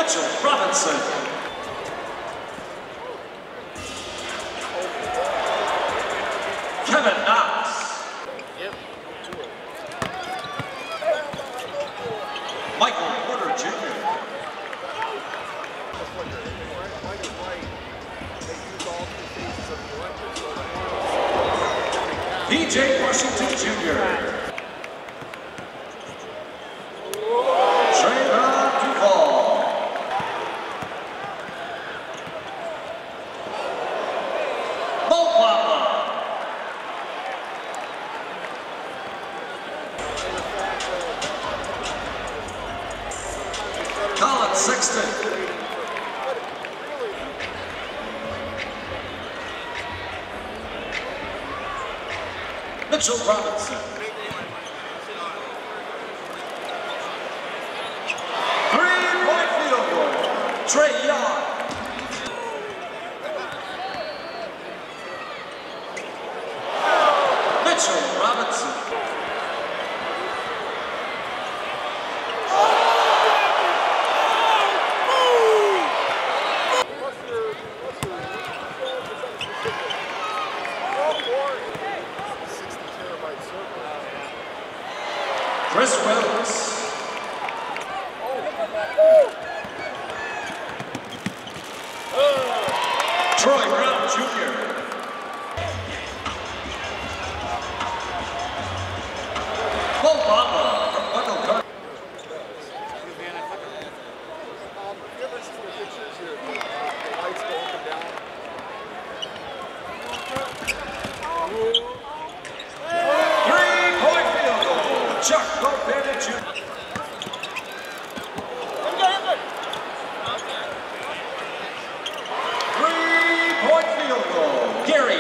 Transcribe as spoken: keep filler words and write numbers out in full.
Mitchell Robinson. Kevin Knox. Yep. Michael Porter Junior P J Washington Junior Colin Sexton. Mitchell Robinson. Three-point field goal. Trey Young. Mitchell Robinson. Chris Willis. Troy Brown Junior Bo Bamba from Wendell Carter. Three-point field goal. Chuck Lopez Junior Three-point field goal. Gary